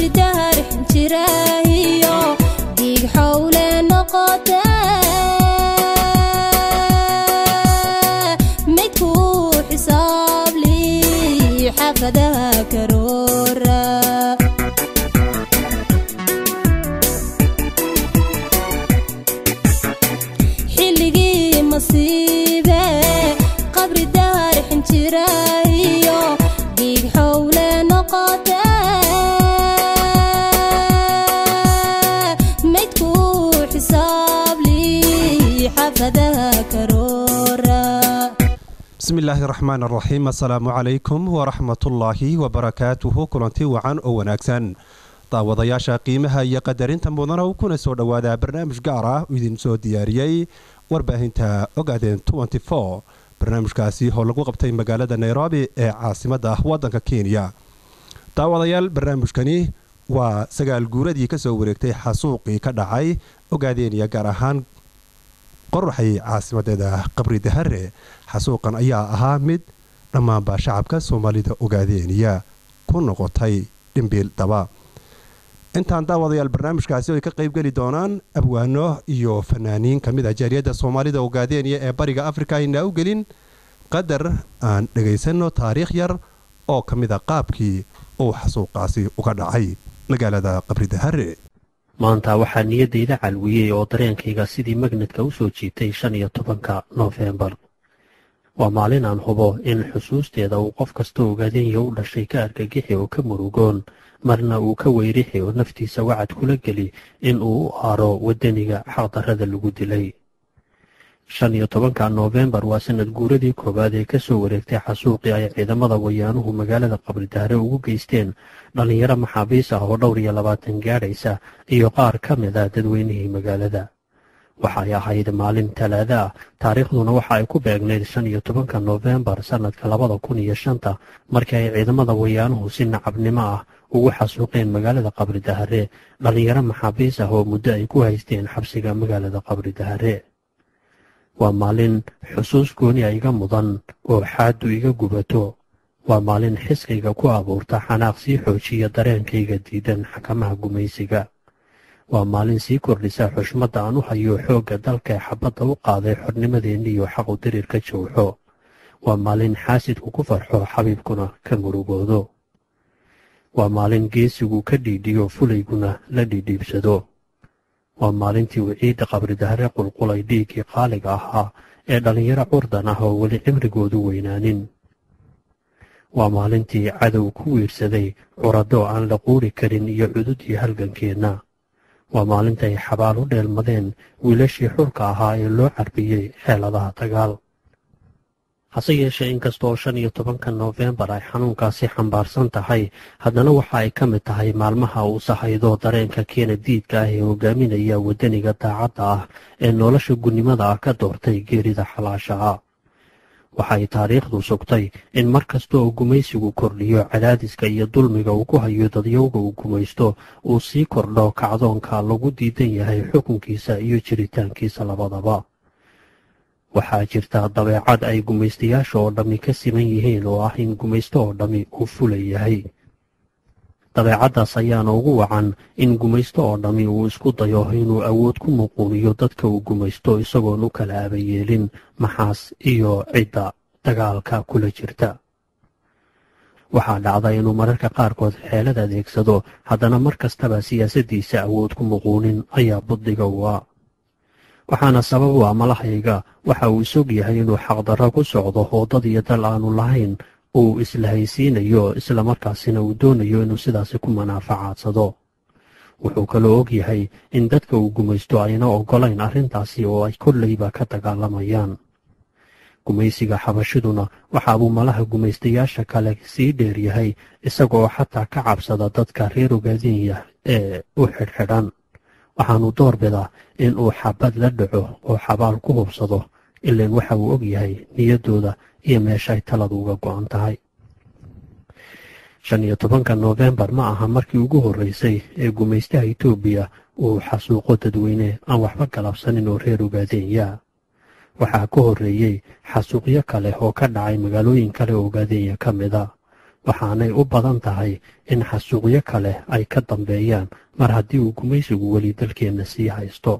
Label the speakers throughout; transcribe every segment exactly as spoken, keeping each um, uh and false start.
Speaker 1: qabri dahar xinjiraahiyo dhiig xawle noqota midku xisaab li xafadaha karoora xilligii masiibe qabri dahar xinjiraahiyo dhiig xawle noqota midku xisaab li xafadaha karoora.
Speaker 2: بسم الله الرحمن الرحيم. السلام عليكم ورحمة الله وبركاته. كلنتي وعن أو وناكسن طاوضياشا قيمها يقدرين تنبضنا وكنا سودا وادا برنامج قارة ويدين سو دياريي وارباهنتا أقادين أربعة وعشرين برنامج كاسي هولوغو قبتين مقالة نيروبي عاصمة ودنك كينيا. طاوضيال برنامج كاني وسقال قوردي كسو وريكتي حاسوقي كدعاي أقادين يقارهان قرحي عاصمة قبري دهر حسوقا أيا أهامد لما با شعبك سوماليدا أوغادينيا كون نقطي دمبيل دبا انتان داوضي البرنامج كاسيوي كقيب قلي دونان أبوانو إيو فنانين كميدا جاريادة سوماليدا أوغادينيا باريغا أفريكا إنا أوغلين قدر أن نغيسنو تاريخ ير أو كميدا قابكي أو حسوقاسي أوغادعي نقالة قبري دهر.
Speaker 3: maanta waxaa niyadayda calwiyey oo dareenkayga sidii magnadka u soo jiitay shan iyo tobanka noofembar. waa maalin aan hubo in xusuusteeda uu qof kasta ogaadenya u dhashay ka argagixi oo ka murugoon marna uu ka weyrixi oo naftiisa wacad kula geli in uu u aaro waddaniga xaqdarrada lagu dilay. shan iyo tobanka noofembar waa sanad guuradii koowaad ee ka soo wareegtay xasuuqii ay ciidamada wayaanuhu magaalada qabridahre ugu geysteen dhallinyaro maxaabiis ah oo dhowr iyo labaatan gaadhaysa iyo qaar ka mid a dadweynihii magaalada. waxay ahayd maalin talaada ah, taariikhduna waxa ay ku beegnayd shan iyo tobanka noofembar sannadka labada kun iyo shanta markii ay ciidamada wayaanuhu si nacabnimo ah ugu xasuuqeen magaalada qabridahre dhallinyaro maxaabiis ah oo muddo ay ku haysteen xabsiga magaalada qabridahre. waa maalin xusuus gooni a iga mudan oo xaaddu iga gubato. waa maalin xiskayga ku abuurta xanaaq sii xoojiya dareenkayga diidan xakamaha gumaysiga. waa maalin sii kordhisa xushmadda aan u hayo xoogga dalka ee xabadda u qaaday xornimadeenni iyo xaqu dirirka jawxo. waa maalin xaasidku ku farxo xabiibkuna ka murugoodo. waa maalin geesigu ka dhiidhiyo fulayguna la dhidhiibsado. waa maalintii uu ciidda qabridahre qulqulay dhiiggii qaaliga ahaa ee dhallinyaro curdan ah oo weli cimrigoodu weynaanin. waa maalintii cadow ku wiirsaday curaddo aan la quuri karin iyo cududii halgankeenna. waa maalintay xabaal u dheelmadeen wiilashii xulka ahaa ee loo carbiyey xeeladaha dagaal. hase yeeshee inkastoo shan iyo tobanka noofembar ay xanuunkaasi xambaarsan tahay haddana waxa ay ka mid tahay maalmaha uu sahaydo dareenka keena diidka ah ee hogaaminaya waddaniga daacadda ah ee nolosha gunnimada ah ka doortay geerida xalaasha ah. waxay taariikhdu sugtay in mar kasta oo gumaysigu kordhiyo cadaadiska iyo dulmiga uu ku hayo dadyowga uu gumaysto uu sii kordho kacdoonka lagu diidan yahay xukunkiisa iyo jiritaankiisa labadaba. waxaa jirta dabeecad ay gumaystayaasha oo dhammi ka siman yihiin oo ah in gumaysto oo dhammi uu fulay yahay. dabeecaddaas ayaana ugu wacan in gumaysto oo dhammi uu isku dayo inuu awood ku muquuniyo dadka uu gumaysto isagoon u kala aabayeelin maxaas iyo cidda dagaalka kula jirta. waxaa dhacda inuu mararka qaarkood xeelad adeegsado haddana mar kastaba siyaasaddiisa awood ku muquunin ayaa buddiga u ah. waxaana sabab u ah malahayga waxa uu isog yahay inuu xaqdarro ku socdo oo dad iyo dal aanu lahayn uu isla haysiinayo islamarkaasina uu doonayo inuu sidaasi ku manaafacadsado. wuxuu kaloo og yahay in dadka uu gumaysto ayna oggolayn arrintaasi oo ay kollayba ka dagaalamayaan. gumaysiga xabashiduna waxa uu malaha gumaystayaasha kale sii dheer yahay isagoo xataa ka cabsada dadka reer ogaadenya ee u xidhxidhan. waxaanu doorbidaa in uu xabad la dhaco oo xabaal ku hubsado ilaan waxa uu og yahay niyaddooda iyo meeshaay taladu uga go'an tahay. shan iyo tobanka noofembar ma aha markii ugu horraysay ee gumaystaha Itoobiya uu xasuuqo dadweyne aan waxba galabsanin oo reer Ogaadenya. waxaa ka horreeyay xasuuqyo kale oo ka dhacay magaalooyin kale oo Ogaadenya ka mid ah. waxaanay u badan tahay in xasuuqyo kale ay ka dambeeyaan mar haddii uu gumaysigu weli dalkeenna sii haysto.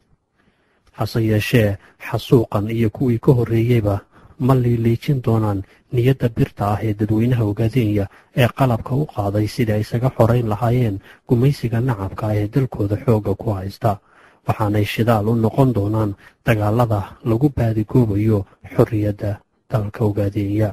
Speaker 3: hase yeeshee xasuuqan iyo kuwii ka horreeyeyba ma liiliijin doonaan niyadda birta ah ee dadweynaha Ogaadenya ee qalabka u qaaday sidii ay isaga xorayn lahaayeen gumaysiga nacabka ah ee dalkooda xoogga ku haysta, waxaanay shidaal u noqon doonaan dagaalada lagu baadigoobayo xorriyadda dalka Ogaadenya.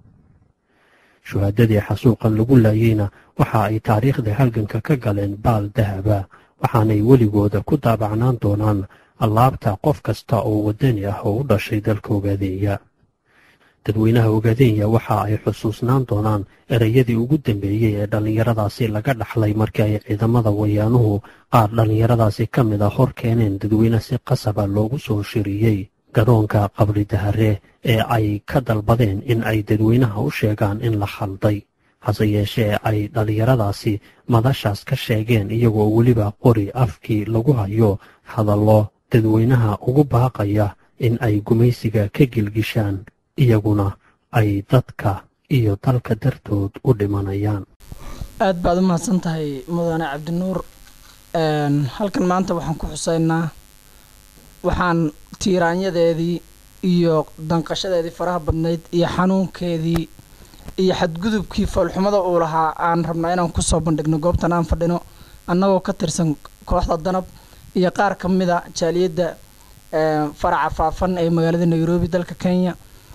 Speaker 3: shuhaadadii xasuuqan lagu laayeyna waxa ay taariikhda halganka ka galeen baal dahaba, waxaanay weligooda ku daabacnaan doonaan allaabta qof kasta oo waddani ah oo u dhashay dalka Ogaadenya. dadweynaha Ogaadenya waxa ay xusuusnaan doonaan ereyadii ugu dambeeyey ee dhallinyaradaasi laga dhaxlay markii ay ciidamada wayaanuhu qaar dhallinyaradaasi ka mid a hor keeneen dadweyne si qasaba loogu soo shiriyey garoonka qabri dahare ee ay ka dalbadeen in ay dadweynaha u sheegaan in la khalday, hase yeeshee ay dhallinyaradaasi madashaas ka sheegeen iyagoo weliba qori afkii lagu hayo hadallo dadweynaha ugu baaqaya in ay gumaysiga ka gilgishaan, iyaguna ay dadka iyo dalka dartood u dhimanayaan.
Speaker 4: aad baad u mahadsan tahay mudane cabdinuur. halkan maanta waxaan ku xusaynaa waxaan tiiraanyadeedii iyo danqashadeedii faraha badnayd iyo xanuunkeedii iyo xadgudubkii foolxumada uu lahaa aan rabnaa inaan ku soo bandhigno goobtan aan fadhino annagoo ka tirsan kooxda danab iyo qaar ka mida jaaliyadda faraca faafan ee magaalada Nairobi dalka Kenya.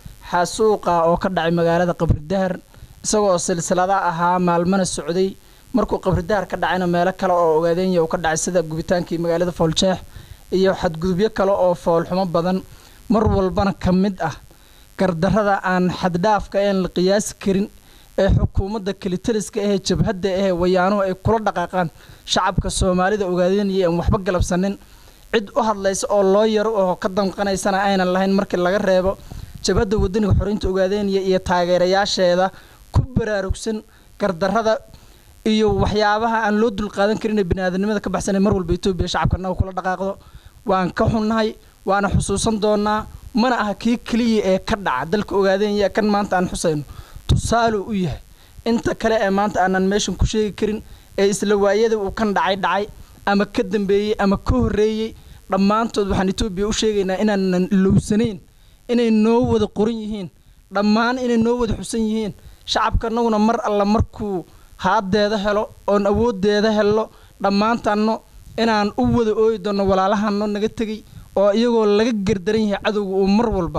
Speaker 4: xasuuqa oo ka dhacay magaalada qabri dahar isagoo silsilada ahaa maalmana socday, markuu qabri dahar ka dhacayna meelo kale oo Ogaadenya uu ka dhacay sida gubitaankii magaalada Fooljeex iyo xadgudubyo kale oo foolxumo badan, mar walbana ka mid ah gardarrada aan xaddhaafka een la qiyaasi karin ee xukuumadda kalitaliska ee jabhadda ee wayaanuhu ay kula dhaqaaqaan shacabka Soomaalida Ogaadenya aan waxba galabsanin, cid u hadlaysa oo loo yaro oo ka danqanaysana aynan lahayn markii laga reebo jabhadda wadaniga xoreynta Ogaadenya iyo taageerayaasheeda ku baraarugsan gardarrada iyo waxyaabaha aan loo dul qaadan karin ee bini'aadanimada ka baxsan mar walba Itoobiya shacabkana kula dhaqaaqdo. waan ka xunnahay, waana xusuusan doonaa, mana aha kii kaliya ee ka dhaca dalka Ogaadenya kan maanta aan xusayno tusaale u yahay inta kale ee maanta aanan meeshan ku sheegi karin ee isla waayada uu kan dhacay dhacay ama ka dambeeyay ama ka horreeyay. dhammaantood waxaan Itoobiya u sheegaynaa inaanan ilowsanayn, inay noo wada qoran yihiin, dhammaan inay noo wada xusan yihiin. shacabkanaguna mar alla markuu haadeeda helo oon awoodeeda helo dhammaantanno inaan u wada ooyi doono walaalahano naga tegay oo iyagoo laga gardaran yahay cadowga uu mar walba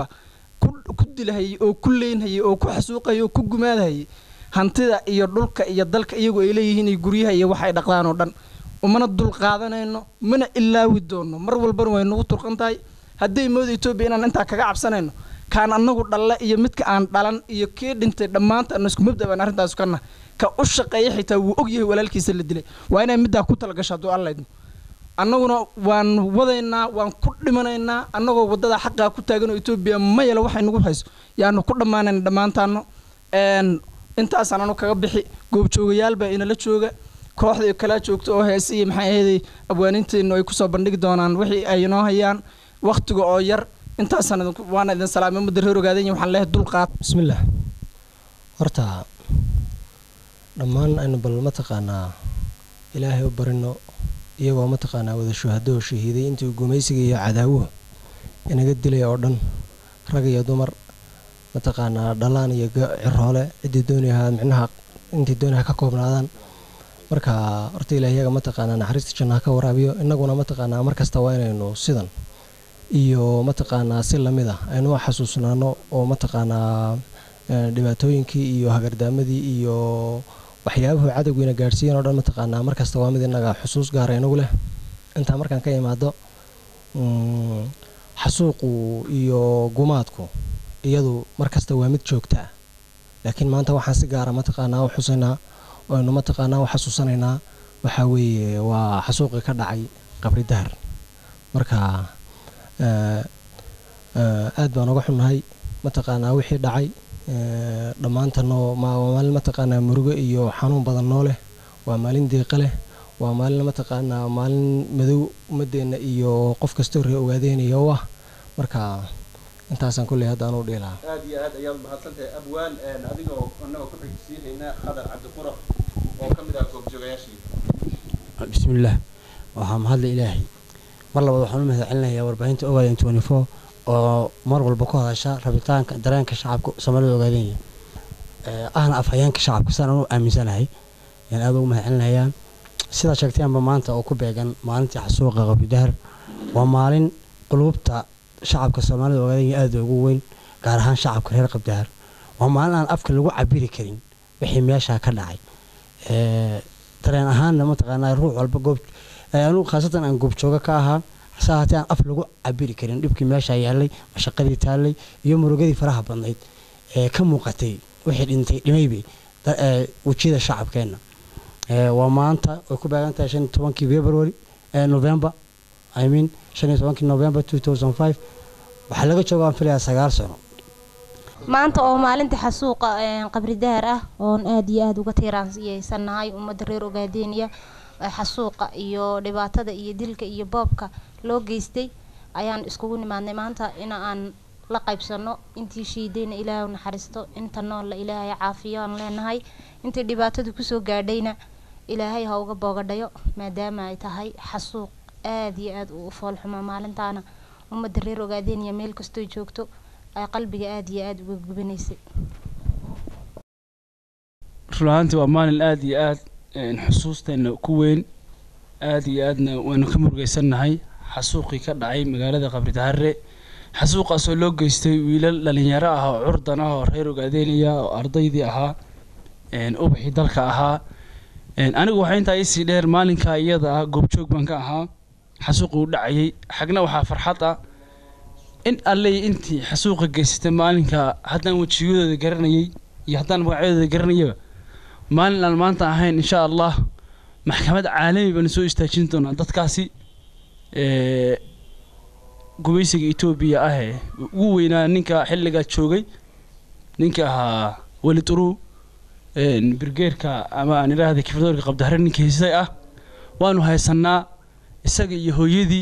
Speaker 4: ku dilahayay oo ku leynhayay oo ku xasuuqayay oo ku gumaadahayay hantida iyo dhulka iyo dalka iyagoo ay leeyihiin iyo guryaha iyo waxay dhaqdaan oo dhan. umana dul qaadanayno, mana ilaawi doono, mar walbana way nagu turqan tahay. hadday moodo Itoobiya inaan intaa kaga cabsanayno kaan annagu dhalle iyo midka aan dhalan iyo kii dhintay dhammaantaan isku mabda baan arrintaas kana ka u shaqeeyay xitaa wuu og yahay walaalkiisa la dilay. waa inay middaa ku talagasho hadduu alla idmo. annaguna waan wadaynaa, waan ku dhimanaynaa annagoo waddada xaqaa ku taagan oo Itoobiya ma yelo waxay nagu hayso yaanu ku dhammaanayna dhammaantaanno. intaasaan anu kaga bixi. goobjoogayaal baa inala jooga, kooxda kala joogto oo heesi iyo maxay ahayd abwaaninteenu ay ku soo bandhigi doonaan wixii ay inoo hayaan waqtiga oo yar. intaasaan waan idin salaamay muddo reer Ogaadenya waxaan leeyahay dulqaad.
Speaker 5: bismillaah. horta dhammaan aynu bal mataqaanaa ilaahay u barino iyagoo mataqaanaa wada shuhado shahiiday intii gumaysiga iyo cadaawuhu inaga dilay oo dhan, rag iyo dumar mataqaanaa dhalaan iyo ciroole cidii doonayaan micnaha intii doonayaan ka koobnaadaan. marka horta ilaahay iyaga mataqaanaa naxariista jannaha ka waraabiyo, innaguna mataqaanaa markasta waa inaynu sidan iyo mataqaanaa si lamid ah aynu xasuusnaano oo mataqaanaa dhibaatooyinkii iyo hagardaamadii iyo waxyaabaha cadawgiina gaarsiiyeen oo dhan mataqaanaa markasta waa mid inaga xusuus gaar ah inagu leh. intaa markaan ka imaado xasuuqu iyo gumaadku iyadu markasta waa mid joogta ah, laakiin maanta waxaan si gaara mataqaanaa u xusaynaa oo aynu mataqaanaa u xasuusanaynaa waxaa weeye waa xasuuqii ka dhacay qabri dahar. marka aad baan uga xunnahay mataqaanaa wixii dhacay dhammaantanoo maalin mataqaanaa murugo iyo xanuun badan noo leh, waa maalin diiqa leh, waa maalin mataqaanaa maalin madow ummadeenna iyo qof kastoo reer Ogaadenya u ah. marka intaasaan kulley hadda anuu dhihi lahaa.
Speaker 2: aad iyo aad ayaad mahadsantahay abwaan adigoo annagoo ku xigsiinayna qadar cabdiquro oo ka mid ah goobjoogayaashii.
Speaker 6: bismillaah waxaa mahadla ilaahay mar labaad waxaan u mahadcelinayaa warbaahinta Ogaadeen twenty four oo mar walba ku hadasha rabitaanka dareenka shacabka Soomaalida Ogaadeen ee ahna afhayeenka shacabka saan u aaminsanahay in aad ugu mahadcelinayaa sida sheegteenba maanta oo ku beegan maalintii xasuuqa Qabri Dahar waa maalin qulubta shacabka Soomaalida Ogaadeen aad ugu weyn gaar ahaan shacabka reer Qabri Dahar waa maalin aan afka lagu cabiri karin wixii meesha ka dhacay ee dareen ahaan ma taqaanaa ruux walba goob anu khaasatan aan goob jooga ka ahaa saahataan af lagu cabiri karin dhibkii meesha yaalay mashaqadii taalay iyo murugadii faraha badnayd ee ka muuqatay wixii dhintay dhimaybi ee wajida shacabkeena ee waa maanta oo ku baagan tahay shan iyo tobankii February ee November I mean shan iyo tobankii November two thousand five waxa laga joogaa filaya sagaal sano
Speaker 1: maanta oo maalinta xasuuqa Qabri Dahar ah oo aad iyo aad uga tiiraansiyeysanahay ummadda reer Ogaadeen xasuuqa iyo dhibaatada iyo dilka iyo boobka loo geystay ayaan iskugu nimaadnay maanta in aan la qaybsano intii shiidayna Ilaahay naxariisto inta nool la Ilaahay caafiyo aan leenahay intii dhibaatadu ku soo gaadhayna Ilaahay ha uga boogadhayo maadaama ay tahay xasuuq aad iyo aad u fool xumo maalintaana ummadda reer Ogaadeen iyo meel kasto joogto ay qalbiga aad iyo aad uga gubanaysay.
Speaker 7: runtii waa maalin aad iyo aad xusuusteena ku weyn aad iyo aadna waanu ka murgaysanahay xasuuqii ka dhacay magaalada Qabri Dahar xasuuqaas oo loo geystay wiilal dhalinyaro ah oo curdan ah oo reer Ogaadeen oo ardaydii ahaa een ubaxii dalka ahaa een anigu waxaan intaa isii dheer maalinka iyada ah goobjoog baan ka ahaa xasuuqii u dhacayay xagna waxa farxad ah in alle intii xasuuqa geystay maalinka haddaan wajigooda garanayay iyo haddaan magacooda garanayay maalin aan maanta ahayn insha Allah maxkamad caalami baan soo istaajin doonaa dadkaasi ee gubeysiga Itoobiya ah ee ugu weynaa ninka xilliga joogay ninka ahaa Walid Uru een birgeerka ama aan iraahdo kifdoorka Qabri Dahar ninkiisa ah waanu haysanaa isaga iyo hooyadii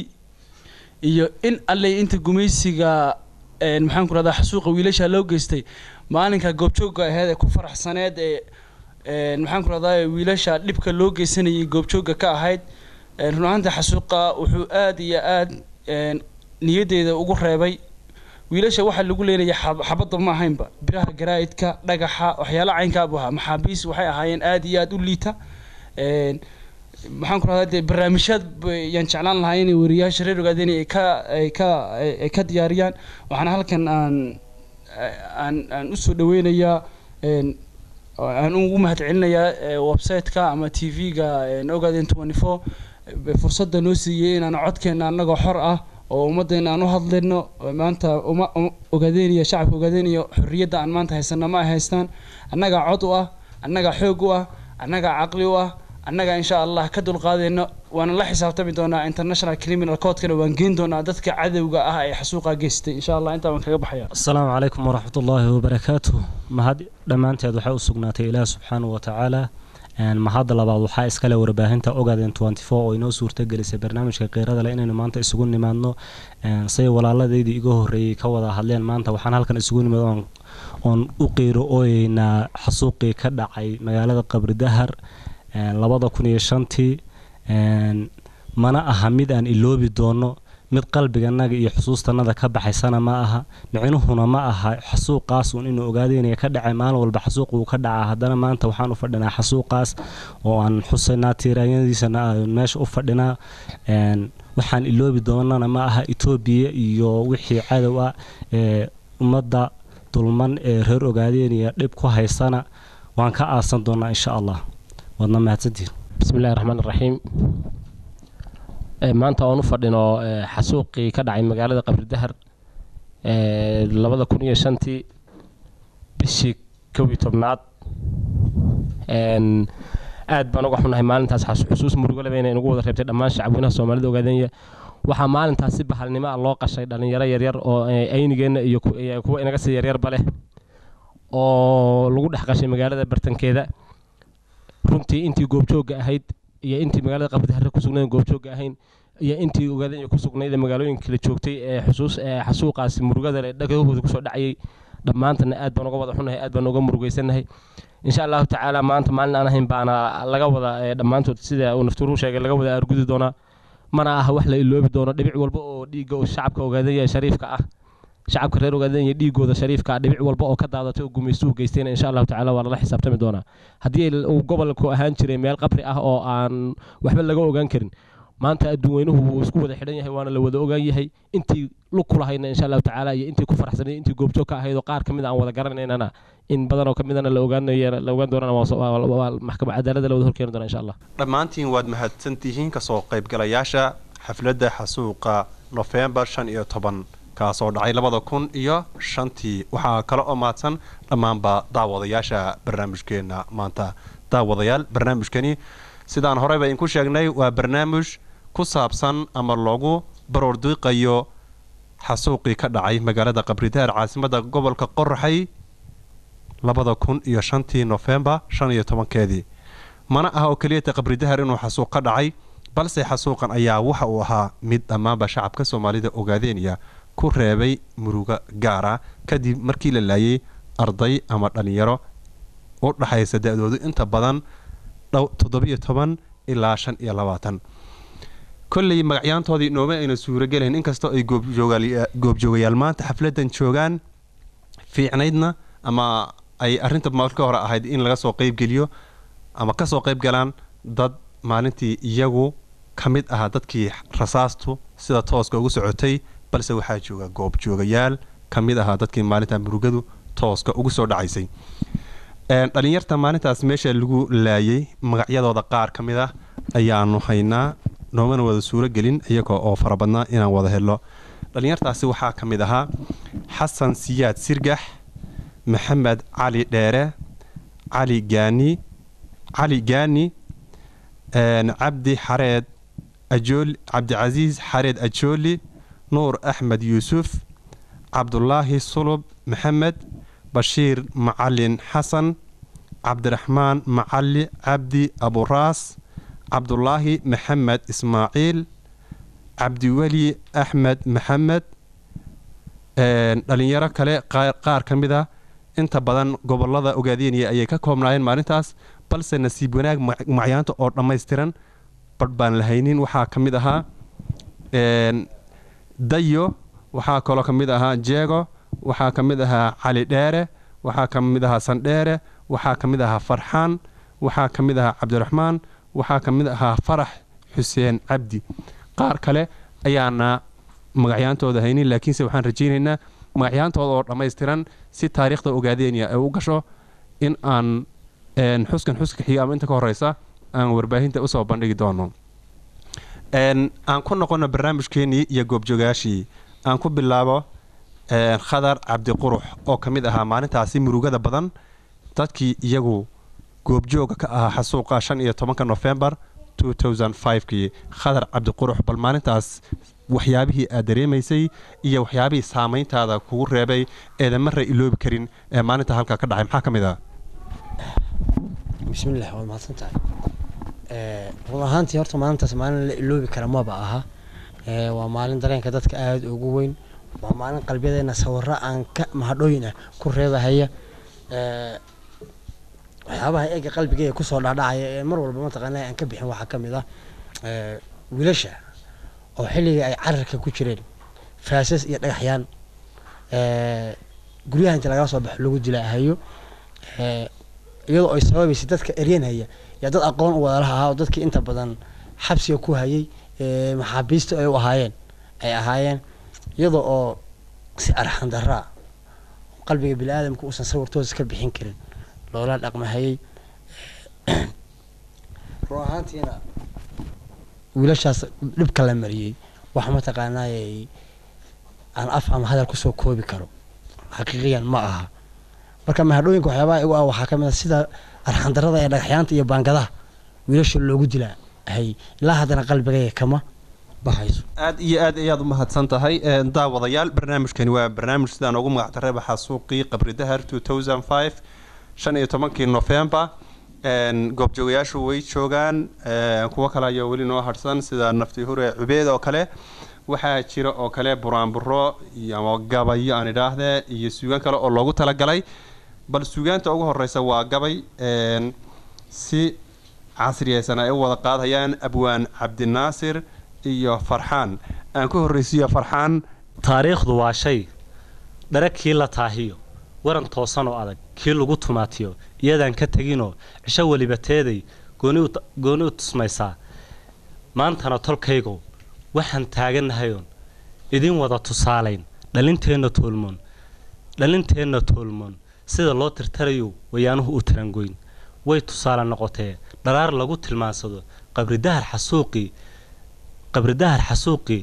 Speaker 7: iyo in alle inta gumeysiga een maxaan ku radaa xasuuqa wiilasha loo geystay maalinka goobjooga ahayd ee ku faraxsaneed ee een maxaan ku radaa wiilasha dhibka loo geysanayay goobjooga ka ahayd een runta xasuuqa wuxuu aad iyo aad een niyadeeda ugu reebay wiilasha waxa lagu leenayaa xabada ma ahaynba biraha garaadka dhagaxa waxyaalo caynka ah maxaabiis waxay ahaayeen aad iyo aad u liita een maxaan ku radaa barnaamijyad yaan jeclaan lahaa inay wariyaasha reer Ogaadeen ay ka ay ka ay ka diyaariyaan waxaan halkan aan aan aan u soo dhaweynayaa een aan ugu mahadcelinayaa website-ka ama T V-ga Ogaadeen twenty four fursadda noo siiyay inaan codkeena anagoo xor ah oo ummadeena aan u hadlayno maanta uma Ogaadeen iyo shacabka Ogaadeen iyo xorriyadda aan maanta haysano ma haystaan annaga cod u ah annaga xoog u ah annaga caqli u ah annaga insha Allah ka dul qaadayno waana la xisaabtami doonaa international criminal court-kana waan geyn doonaa dadka cadawga ah ee xasuuqa geystay insha Allah inta waan kaga baxaya.
Speaker 8: Assalaamu alaykum wa rahmatullahi wa barakatuh. mahad dhamaanteed waxay u sugnaatay Ilaahay subhanahu wa ta'ala een mahad labaad waxa iska la warbaahinta Ogaadeen twenty four oo inoo suurta gelisay barnaamijka qeyrada la inaynu maanta isugu nimaadno een say walaaladeedii iga horeeyay ka wada hadleen maanta waxaan halkan isugu nimaadon oon u qeyro ooyna xasuuqii ka dhacay magaalada Qabri Dahar labada kun iyo shantii een mana aha mid aan iloobi doono mid qalbiganaga iyo xusuustanada ka baxaysana ma aha micinuhuna ma aha xasuuqaas uu inuu Ogaadeen ka dhacay maalin walba xasuuq uu ka dhacaa haddana maanta waxaan u fadhinaa xasuuqaas oo aan xusaynaa tiiraanyadiisana meesha u fadhinaa een waxaan iloobi doonana ma aha Itoobiya iyo wixii cadow ah ee ummadda dulman ee reer Ogaadeen iyo dhib ku haysana waan ka aasan doonaa insha Allah wadna mahadsantiin.
Speaker 9: bismillahir rahmaanir rahiim ee maanta aan u fadhino xasuuqii ka dhacay magaalada Qabri Dahar ee labada kun iyo shantii bishii kow iyo tobnaad een aad baan uga xunahay maalintaas xusuus murugo leh inay ugu wada reebtay dhammaan shacabweynaha Soomaalida Ogaadeen waxa maalintaas si bahalnimo ah loo qashay dhalinyaro yar yar oo aynigeena iyo kuwa inaga si yar yar bale oo lagu dhex qashay magaalada bartankeeda runtii intii goobjooga ahayd iyo intii magaalada Qabri Dahar ku sugnaan goobjooga ahayn iyo intii ogaadeen ku sugnayd magaalooyinka kala joogtay ee xusuus ee xasuuqaasi murugada leh dhagahooda ku soo dhacayay dhammaantana aad baan uga wada xunahay aad baan uga murugaysanahay insha Allah ta'ala maanta maalin aan ahayn baana laga wada dhammaantood sida uu naftuuru sheegay laga wada argudi doona mana aha wax la iloobi doono dhibic walba oo dhiiga oo shacabka ogaadeen shariifka ah shacabka reer ogaadeen dhiigooda shariifka ah dhibic walba oo ka daadatay oo gumaysto geysteen insha Allah ta'ala waa la xisaabtami doona hadii uu gobolku ahaan jiray meel qabri ah oo aan waxba laga ogaan karin maanta adduunyuhu wuu isku wada xidhan yahay waana la wada ogaan yahay intii lug ku lahayna insha Allah ta'ala iyo intii ku faraxsanay intii goobjoog ka ahayd oo qaar kamid aan wada garanaynana in badan oo kamidana la ogaanayo la ogaan doonana waa maxkamad cadaaladda la wada horkeeni doona insha Allah
Speaker 2: dhammaantiin waad mahadsantihiin ka soo qayb galayaasha xafladda xasuuqa November shan iyo toban kaasoo dhacay labada kun iyo shantii waxaa kala oo maadsan dhammaanba daawadayaasha barnaamijkeena maanta daawadayaal barnaamijkani sidaan horeyba in ku sheegnay waa barnaamij ku saabsan ama loogu baroordiiqayo xasuuqii ka dhacay magaalada Qabridaar caasimadda gobolka Qorraxay labada kun iyo shantii November shan iyo tobankeedii mana aha oo kaliya Qabridaar inuu xasuuq ka dhacay balse xasuuqan ayaa waxa uu ahaa mid dhammaanba shacabka Soomaalida ogaadeenaya ku reebay muruga gaara kadib markii la laayay arday ama dhalinyaro oo dhaxaysa da'doodu inta badan toddoba iyo toban ilaa shan iyo labaatan kulli magacyaantoodii nooma ayna suura galeen inkastoo ay goobjoogayaal maanta xafladan joogaan fiicnaydna ama ay arrinta marka hore ahayd in laga soo qayb geliyo ama ka soo qayb galaan dad maalintii iyagu ka mid ahaa dadkii rasaastu sida tooska ugu socotay balse waxaa jooga goobjoogayaal ka mid ahaa dadkii maalinta murugadu tooska ugu soo dhacaysay dhalinyarta maalintaas meesha lagu laayay magacyadooda qaar ka mid ah ayaanu haynaa noomana wada suura gelin iyagoo oo farabadnaa inaan wada helo dhalinyartaasi waxaa ka mid ahaa xasan siyaad sirgax maxamed cali dheere cali gaani cali gaani cabdi xareed ajool cabdicasiis xareed ajooli nuur axmed yuusuf cabdullaahi sulub maxamed بشير معلن حسن عبد الرحمن معلي عبدي أبو راس عبد الله محمد إسماعيل عبد ولي أحمد محمد دلين يرى كله قار كمذا أنت بدن قبل الله أوجدين يأيك كم راين مارنتاس بل سنسيبونك معيانته أو لما يسترن بربان الهينين وحا كمذا دايو وحا كلا كمذا جيغو waxaa ka mid ahaa cali dheere waxaa ka mid ahaa sandheere waxaa ka mid ahaa farxaan waxaa ka mid ahaa cabdiraxmaan waxaa ka mid ahaa farax xuseen cabdi qaar kale ayaana magacyaantooda haynin laakiinse waxaan rajaynaynaa magacyaantooda oo dhammaystiran si taariikhda ogaadeenaya ay u gasho in aan xuskan xuska xiga ama inta ka horeysa aan warbaahinta usoo bandhigi doono aan ku noqono barnaamijkeenii iyo goobjoogayaashii aan ku bilaabo khadar cabdi qurux oo ka mid ahaa maalintaasi murugada badan dadkii iyagu goobjooga ka ahaa xasuuqa shan iyo tobanka November two thousand five kii khadar cabdi qurux bal maalintaas waxyaabihii aad dareemaysay iyo waxyaabihii saameyntaada kugu reebay eedan marra iloobi karin ee maalinta halka ka dhacay maxaa ka mid ah
Speaker 6: bismillaah waa mahadsantahay ee ruuxaantii horta maalintaas maalin la iloobi kara ma ba aha ee waa maalin dareenka dadka aad ugu weyn waa maalin qalbiyadeena sawirra aan ka mahadhooyin ah ku reebahaya ee waxyaabaha eega qalbigayga ku soo dhaadhacaya ee mar walba mataqaanaa aan ka bixin waxa ka mid ah ee wiilasha oo xilliga ay cararka ku jireen faasas iyo dhagaxyaan ee guryaha inta laga soo baxo lagu dilaahayo ee iyadoo ay sababaysi dadka eryanaya ya dad aqoon u wada lahaa oo dadkii inta badan xabsiga ku hayay ee maxaabiista ay u ahaayeen ay ahaayeen iyadoo oo si arxan darra qalbiga bini'aadamku uusan sawirtooda ka bixin karin loola dhaqmahayay ruuxaantiina wiilashaas dhibka la mariyay wax ma taqaanaayay aan af ama hadal ku soo koobi karo xaqiiqiyan ma aha marka mahadhooyinka waxyaabaha igu ah waxaa ka mid ah sida arxan darrada ee dhagaxyaanta iyo baangadaha wiilasha loogu dilaa hay ilaa haddana qalbigayga kama baxayso
Speaker 2: aad iyo aad ayaad u mahadsan tahay daawadayaal barnaamijkani waa barnaamij sidaan ugu magac daray xasuuqii qabri dahar two thousand five shan iyo tobankii November goobjoogayaashu way joogaan kuwa kale ayaa weli noo harsan sida nafti hore cubeed oo kale waxaa jira oo kale buraanburo iyo gabayo aan idhaahdee iyo suugaan kale oo loogu talagalay bal suugaanta ugu horeysa waa gabay si casriyaysan ay wada qaadayaan abwaan cabdinaasir iyo farxaan aan ku horeysiyo farxaan.
Speaker 8: taariikhdu waa shay dharakii la taahiyo waran toosan oo adag kii lagu tumaatiyo iyadaan ka taginoo cisho waliba teeday gooni u tusmaysaa maantana tolkaygo waxaan taaganahayoon idin wada tusaalayn dhalinteenna toolmoon dhalinteenna toolmoon sida loo tirtarayo wayaanuhu u tarangoyn way tusaale noqotee dharaar lagu tilmaansado qabridahar xasuuqii qabridahar xasuuqii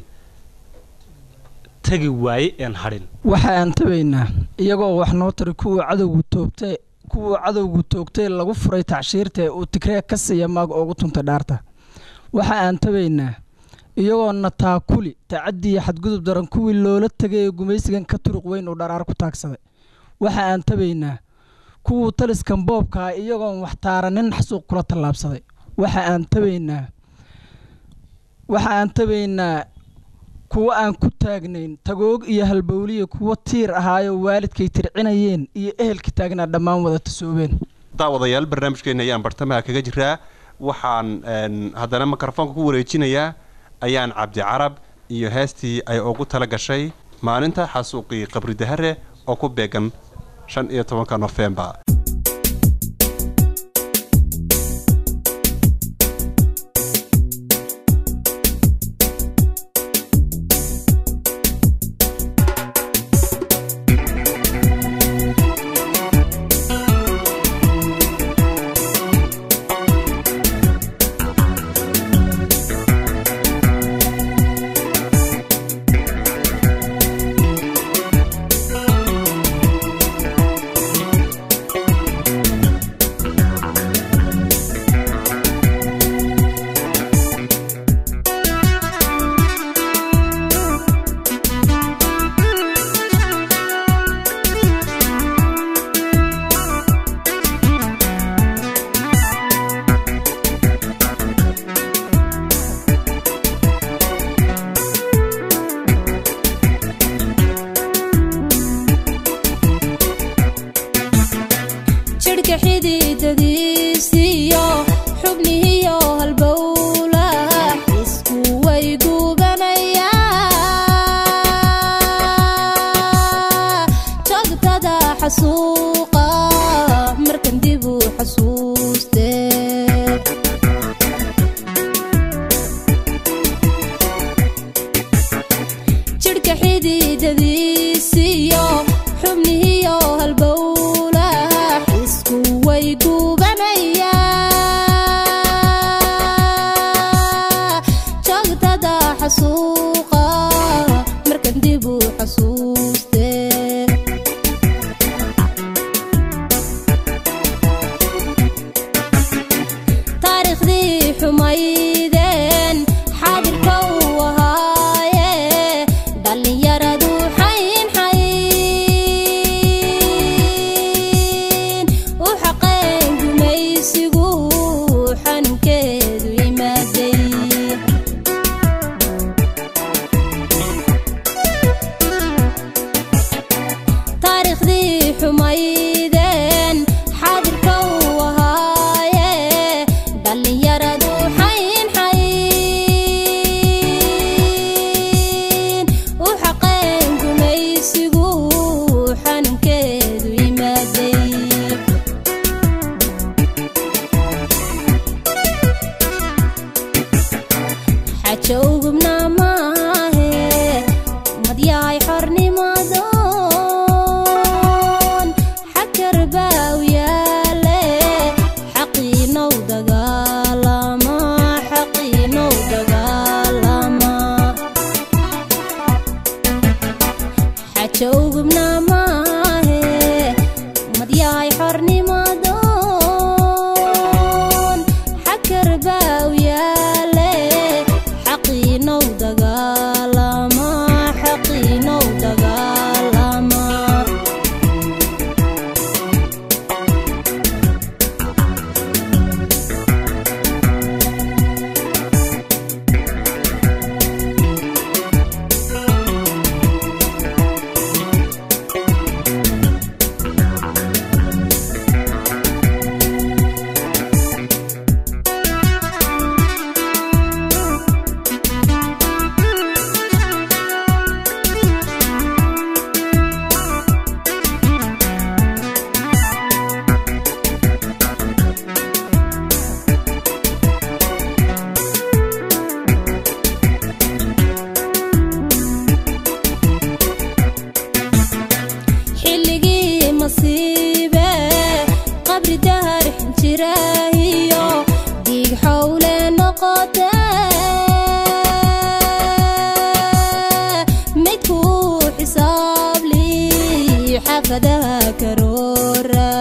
Speaker 8: tagi waaye een hadhin.
Speaker 4: waxa aan tabaynaa iyagoo wax noo tari kuwa cadowgu toogtay kuwa cadowgu toogtay lagu furay tacshiirta uu tigree ka siiya maag ugu tunta dhaarta. waxa aan tabaynaa iyagoo nataakuli tacaddi xadgudub daran kuwii loola tagay gumaysigan ka turuq weyn oo dharaar ku taagsaday. waxa aan tabaynaa kuwa taliskan boobka iyagoo wax taaranin xasuuq kula talaabsaday. waxa aan tabaynaa waxa aan tabaynaa kuwa aan ku taagnayn tagoog iyo halbowliye kuwa tiir ahaayo waalidkay tircinayeen iyo ehelka taagnaa dhammaan wada tasoobeen.
Speaker 2: daawadayaal barnaamijkeena ayaan bartamaha kaga jiraa waxaan haddana mikrofoonka ku wareejinayaa ayaan cabdi carab iyo heestii ay ugu tala gashay maalinta xasuuqii qabridahare oo ku beegan shan iyo tobanka November.
Speaker 10: حولي نقطة ميتكو حساب لي حفظها كرورة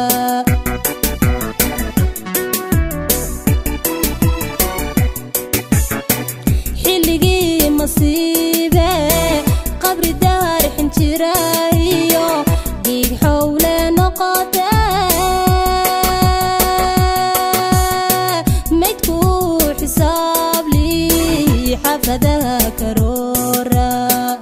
Speaker 10: حلقي مصيبة قبر الدار حنجرايو ديك حولي نقطة ميتكو حساب لي حفظها كرورة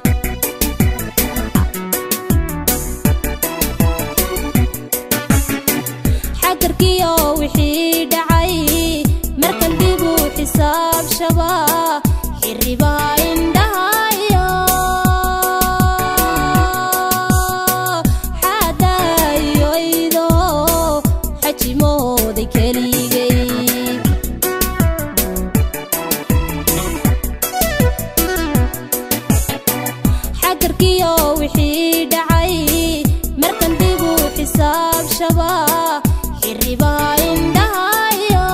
Speaker 10: حقركيو وحي دعي مركن ديبو حساب شبا حربا اندهايو حدا يويدو حجمو دي كليغي حقركيو وحي دعي مركن ديبو حساب شبا حربا اندهايو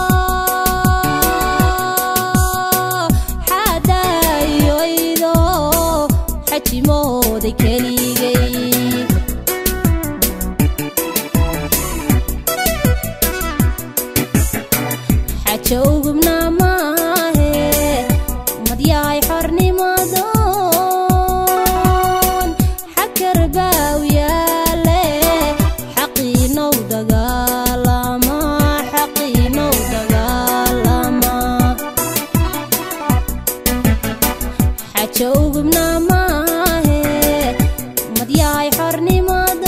Speaker 10: حدا يويدو حجمو دي كليغي حجوق بنا ماهي مضياي حرني مادون حكر باويالي حقينو دقالما حقينو دقالما حجوق بنا ماهي مضياي حرني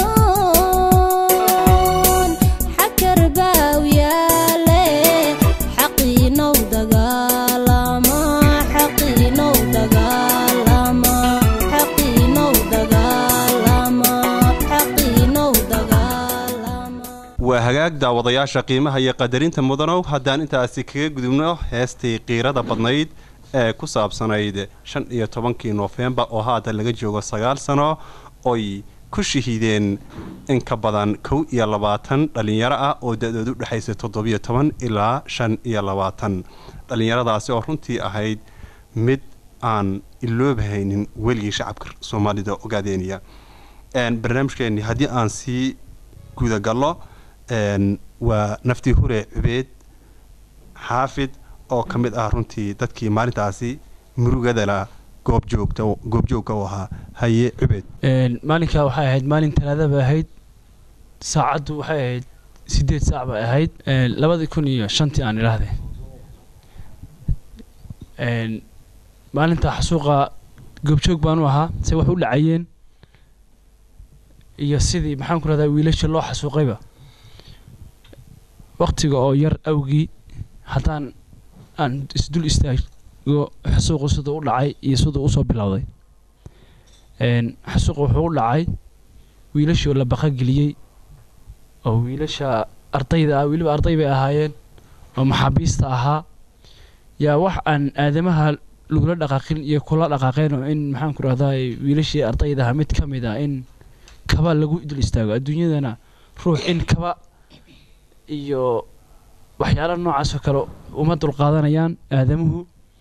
Speaker 10: مادون حكر باويالي حقينو دقالما حقينو دقالما حقينو دقالما حقينو دقالما
Speaker 2: waa hagaag daawadayaasha qiimaha iyo qadarinta mudanow haddaan intaasi kaga gudubno heestii qiirada badnayd ee ku saabsanayd shan iyo tobankii noofembar oo haatan laga joogo sagaal sano oy ku shahiideen in ka badan kow iyo labaatan dhalinyaro ah oo da-doodu dhexaysa toddobiyo toban ilaa shan iyo labaatan dhalinyaradaasi oo runtii ahayd mid aan iloobahaynin weligii shacabka soomaalida ogaadeynaya barnaamijkeeni haddii aan sii gudagallo waa naftii hure cubeed xaafid oo ka mid ah runtii dadkii maalintaasi murugadala goobjoogta goobjoogka u ahaa haye cubeed
Speaker 7: maalinkaa waxay ahayd maalin talaada bay ahayd saacaddu waxay ahayd sideed saac bay ahayd labadii kun iyo shantii aan idhaahdee maalinta xasuuqa goobjoog baan u ahaa se wax u dhacayeen iyo sidii maxaan ku rahdaa wiilasha loo xasuuqayba waqtiga oo yar awgii haddaan aan isdul istaago xasuuqu siduu u dhacay iyo siduu usoo bilowday xasuuqu wuxuu u dhacay wiilashii oo la baqageliyey oo wiilasha ardayda ah weliba arday bay ahaayeen oo maxaabiista ahaa yaa wax aan aadamaha lagula dhaqaaqin iyo kula dhaqaaqeen oo in maxaan ku rahdaa wiilashii ardayda ah mid ka mid ah in kaba lagu dul istaago adduunyadana ruux in kaba iyo waxyaalo noocaas oo kale uma dulqaadanayaan aadamuhu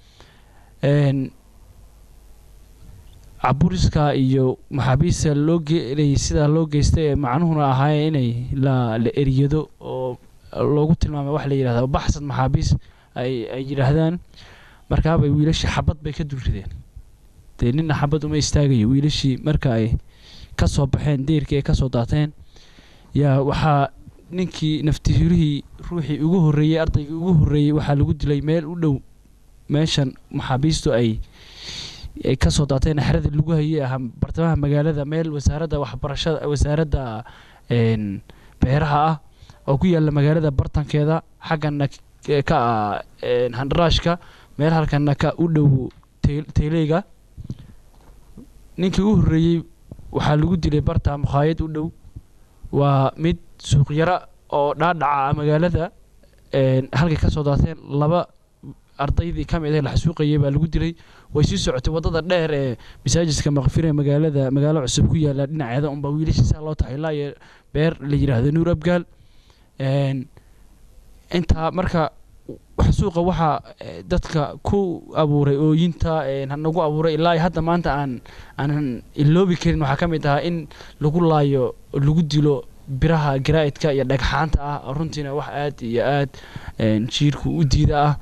Speaker 7: caburiska iyo maxaabiista loo geelay sidaa loo geystay ee macnuhuna ahaayee inay la la eriyado oo loogu tilmaamay wax la yidhahda baxsad maxaabiis ay ay yidhaahdaan markaabay wiilashii xabad bay ka dul rideen dee nina xabad uma istaagayo wiilashii marka ay ka soo baxeen deerkii ay ka soo daateen yaa waxaa ninkii naftiirihii ruuxii ugu horreeyey ardaygii ugu horreeyey waxaa lagu dilay meel u dhow meeshan maxaabiistu ay ay ka soo daateen xerada lagu hayay ah bartamaha magaalada meel wasaaradda waxbarashada wasaaradda beeraha ah oo ku yaalla magaalada bartankeeda xaggana ka ah handaraashka meel halkana ka u dhow teeleyga ninkii ugu horreeyey waxaa lagu dilay barta mukhaayad u dhow waa mid suuqyara oo dhaadhaca magaalada halkay ka soo daateen laba ardaydii ka mid ah la xasuuqayay baa lagu dilay way sii socotay wadada dheer ee masaajidka maqfire magaalada magaalo cusub ku yaala dhinaceeda unba wiilashiisa loo tahay ilaa iyo beer la yiraahdo nuur abgaal intaa marka xasuuqa waxa dadka ku abuuray ooyinta nagu abuuray ilaa hadda maanta aan aan iloobi karin waxa kamid ah in lagu laayo lagu dilo biraha garaadka iyo dhagxaanta ah runtiina wax aad iyo aad jiirku u diida ah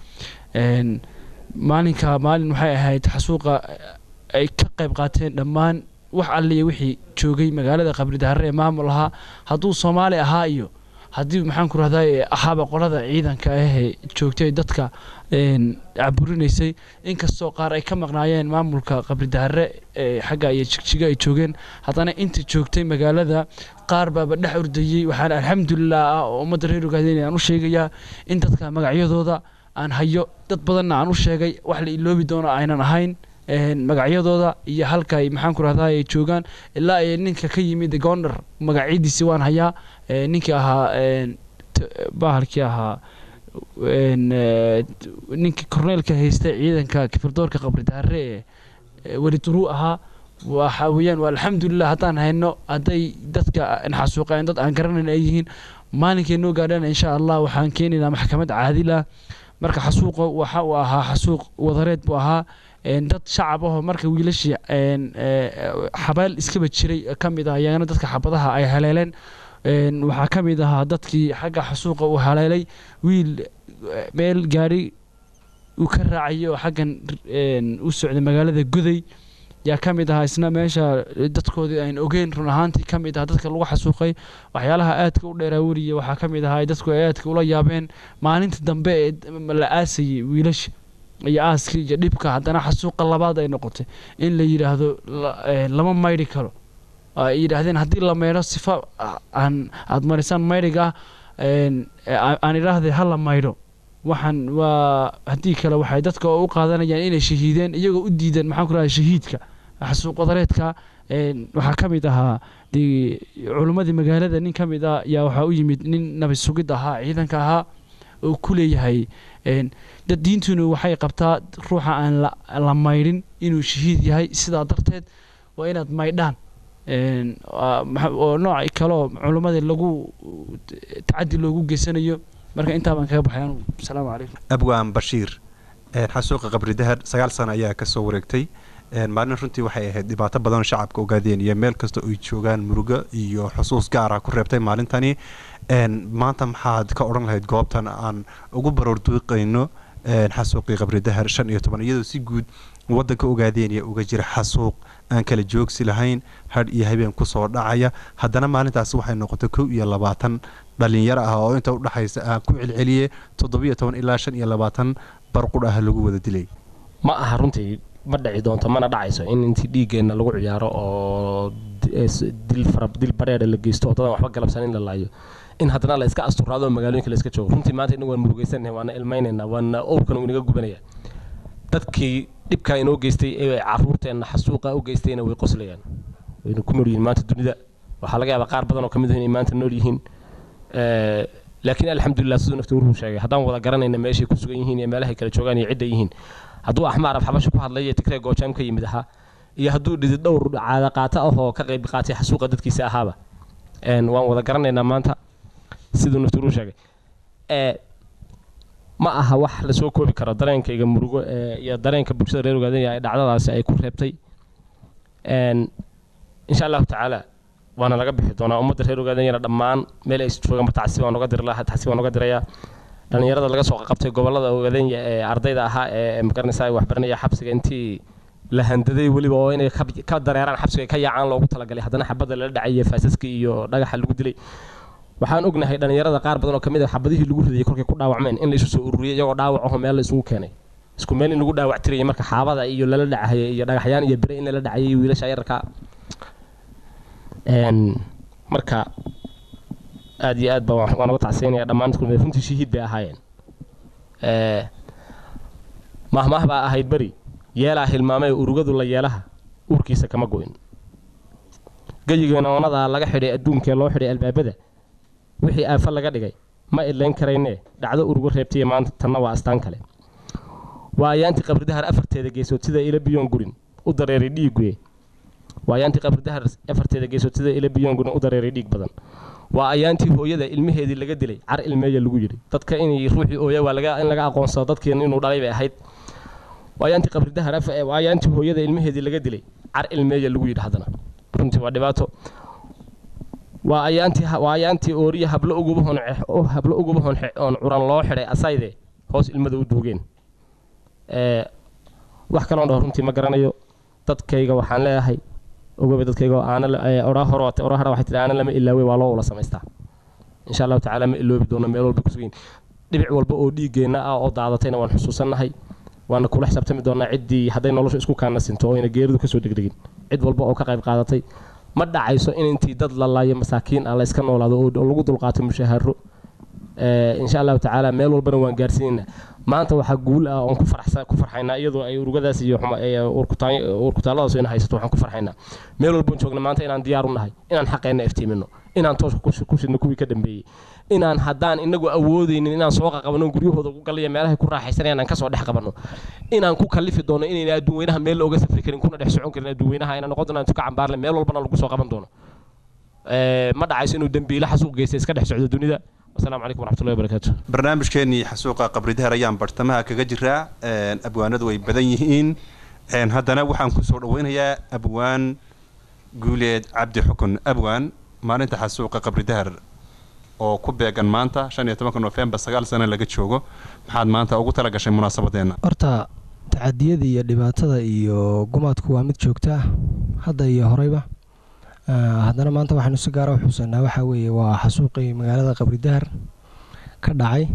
Speaker 7: maalinka maalin waxay ahayd xasuuqa ay ka qayb qaateen dhammaan wax alle wixii joogay magaalada Qabri Dahare ee maamul ahaa hadduu Soomaali ahaa iyo haddii maxaan ku rahday ahaaba qolada ciidanka ah ee joogtay dadka een caburinaysay inkastoo qaar ay ka maqnaayeen maamulka Qabri Dahare ee xagga iyo jigjiga ay joogeen haddana inta joogtay magaalada qaar baa dhex ordayay waxaan alxamdulillah oo ummadda reer Ogaadeen aan u sheegayaa in dadka magacyadooda aan hayo dad badan aan u sheegay wax la iloobi doono aynan ahayn een magacyadooda iyo halka ay maxaan ku rahdaa ay joogan ilaa ay ninka ka yimid Gondar magaciisa waan hayaa ninka ahaa een bahalkii ahaa een ninka korneelka haystay ciidanka kifirdoorka Qabri Dahare wali turu ahaa waxa weeyaan alxamdulillah haddaan hayno haday dadka xasuuqeen dad aan garanay ay yihiin maalinkii noo gaadhana insha Allah waxaan keenaynaa maxkamad caadila marka xasuuqa waxa uu ahaa xasuuq wadareed buu ahaa een dad shacab ah marka wiilashii een xabaal iska jiray kamid ah ayana dadka xabadaha ay haleeleen een waxa kamid ah dadkii xagga xasuuqa u haleelay wiil meel gaari uu ka raacayo xaggan een u socday magaalada Guday yaa kamid ah isna meesha dadkoodii ay ogeyn run ahaantii kamid ah dadka lagu xasuuqay waxyaalaha aadka u dheeraawriye waxa kamid ah dadku aadka ula yaabeen maalinta dambe la aasay wiilasha iyo aaskii iyo dhibka haddana xasuuqa labaad ay noqotay in la yiraahdo lama mayri karo ay yiraahdeen haddii la meero sifa aan aad marisan mayriga een aan iraahday hal la mayro waxaan waa haddii kale waxay dadka u qaadanayaan inay shahiideen iyagoo u diidan maxaan ku rahay shahiidka xasuuq wadareedka een waxa kamid ahaa culimadii magaalada nin kamid ah yaa waxa u yimid nin nabi sugid ahaa ciidanka ahaa oo ku leeyahay een dad diintuna waxay qabtaa ruuxa aan la mayrin inuu shahiid yahay sidaa darteed waa inaad maydhaan een oo nooc kale oo culimada lagu tacadi loogu geysanayo marka inta baan kaga baxay assalaamu calaykum
Speaker 2: abwaan bashiir ee xasuuqa Qabri Dahare sagaal sano ayaa ka soo wareegtay een maalin runtii waxay ahayd dhibaato badan shacabka Ogaadeen iyo meel kasta oo ay joogaan muruga iyo xusuus gaar ah ku reebtay maalintani een maanta maxaad ka oran lahayd goobtan aan ugu baroorduuqayno een xasuuqii Qabri Dahare shan iyo toban iyadoo si guud wadanka Ogaadeen iyo uga jira xasuuq aan kala joogsi lahayn had iyo habeen ku soo dhacaya haddana maalintaas waxay noqotay kow iyo labaatan dhalinyaro ah oo inta u dhaxaysa aan ku celceliyay toddoba iyo toban ilaa shan iyo labaatan barqud ah lagu wada dilay
Speaker 9: ma aha runtii ma dhici doonto mana dhacayso in intii dhiigeena lagu ciyaaro oo dil farab dil bareer la geysto oo dad waxba galabsan in la laayo in haddana la iska asturaado magaalooyinka la iska joogo runtii maanta inagu waan murugeysanahay waana ilmeynayna waana owrkan uu inaga gubanaya dadkii dhibka inoo geystay ee caruurteena xasuuqa u geystayna way qoslayaan wayna ku nool yihiin maanta dunida waxa laga yaabaa qaar badan oo kamid ah inay maanta nool yihiin ee laakiin alxamdulillah sidoo naftu uu sheegay haddaan wada garanayna meeshay ku sugan yihiin iyo meelaha kala joogaan iyo cidda yihiin hadduu axmaar xabasho ku hadlay ee tigree goojaam ka yimid aha iyo hadduu dhidid dhowr caada qaata ah oo ka qayb qaatay xasuuqa dadkiisa ahaaba een waan wada garanaynaa maanta sidoo naftu uu sheegay ee ma aha wax la soo koobi karo dareenkayga murugo ee iyo dareenka bulshada reer Ogaadeen ay dhacdadaas ay ku reebtay een insha Allah taala waana laga bixi doonaa ummadda reer Ogaadeen dhammaan meel ay joogaan tacsi waan uga diri lahaa tacsi waan uga dirayaa dhalinyarada laga soo qabtay gobolada Ogaadeen ee ardayda ahaa ee magaranaysa wax baranaya xabsiga intii la handaday waliba oo inay ka dareeraan xabsiga ka yaacaan loogu talagalay haddana xabada la dhacay faasaska iyo dhagaxa lagu dilay waxaan ognahay dhalinyarada qaar badan oo kamid ah xabadihii lagu ridayay korkay ku dhaawacmeen in la isu soo ururiyay iyagoo dhaawac ah meel la isugu keenay isku meel in lagu dhaawac tiriyay marka xaabada iyo lala dhacay iyo dhagaxyaan iyo bire in la dhacay wiilasha yarka een marka aad iyo aad baan waan uga tacsiinaya dhammaan dadku runtii shahiid bay ahaayeen ee mahmah baa ahayd bari yeelaa hilmaamay urugadu la yeelaha urkiisa kama go'in gayigeena oonada laga xidhay adduunka loo xidhay albaabada wixii aafa laga dhigay ma ileen karaynee dhacdo urugo reebtay maanta tanna waa astaan kale waayaanti Qabri Dahare afarteeda geesood sida ila biyoon gurin u dareeray dhiig waayaanti Qabri Dahare afarteeda geesood sida ila biyoon gurin u dareeray dhiig badan waa ayaantii hooyada ilmaheedii laga dilay car ilmeeya lagu yiri dadka inay ruuxii ooya waa laga in laga aqoonsado dadkeen inuu dhalay bay ahayd waa ayaantii qabri dahar af waa ayaantii hooyada ilmaheedii laga dilay car ilmeeya lagu yiri hadana runtii waa dhibaato waa ayaantii waa ayaantii ooriya hablo ugu bahon oo hablo ugu bahon on curan loo xiray asayde hoos ilmada u duugeen ee wax kale oo runtii ma garanayo dadkayga waxaan leeyahay ogobe dadkayga aan oraa hore oraa hore waxay tiraan lama ilaaway waa loo wala sameystaa insha Allah ta'ala ma iloobi doona meel walba ku sugan dhibic walba oo dhiigeena ah oo daadatayna waan xusuusanahay waana kula xisaabtami doonaa cidii haday nolosha isku kaana sinto oo ina geeridu ka soo degdegin cid walba oo ka qayb qaadatay ma dhacayso in intii dad la laayo masaakiin ah la iska noolaado oo lagu dulqaato mushaharo ee insha Allah ta'ala meel walbana waan gaarsiinaa maanta waxa guul ah oo ku faraxsan ku farxaynaa iyadoo ay urugadaas iyo xuma ee urkutaan urkutaaladaas in haysato waxaan ku farxaynaa meel walba joogna maanta inaan diyaar u nahay inaan xaqeena iftiimino inaan toos ku shidno kuwii ka dambeeyay inaan haddaan inagu awoodeynin inaan soo qabano guryahooda ugu galiya meelaha ku raaxaysanayaan aan ka soo dhex qabano inaan ku kalifi doono inayna adduunweynaha meel looga safri karin kuna dhex socon karin adduunweynaha inaan noqon doono ka cambaarle meel walbana lagu soo qaban doono ee ma dhacayso inuu dambiile xasuuq geystay iska dhex socdo dunida السلام عليكم ورحمة الله وبركاته
Speaker 2: برنامج كيني حسوقة قبر دهر أيام برتمها كجرة أبوان دوي بدنيهين إن هذا نوحان كسر وين هي أبوان قولي عبد حكم أبوان ما أنت حسوقة قبر دهر أو كوبي كان مانتا عشان يتمكن وفين بس قال سنة لقيت شوقه محد مانتا أو قلت لك شيء مناسبة دينا
Speaker 5: أرتا تعدية دي دبعتها iyo gumaadku waa mid joogta hadda iyo horeyba haddana maanta waxaanu si gaar ah u xusanaa waxa weeye waa xasuuqii magaalada qabri dahar ka dhacay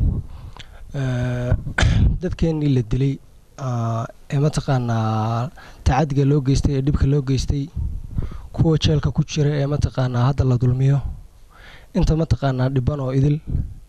Speaker 5: dadkeenii la dilay ee mataqaanaa tacadiga loo geystay ee dhibka loo geystay kuwa jeelka ku jira ee mataqaanaa hadda la dulmiyo inta mataqaanaa dhiban oo idil